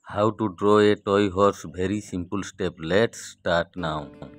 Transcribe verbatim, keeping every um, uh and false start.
How to draw a toy horse, very simple step. Let's start now.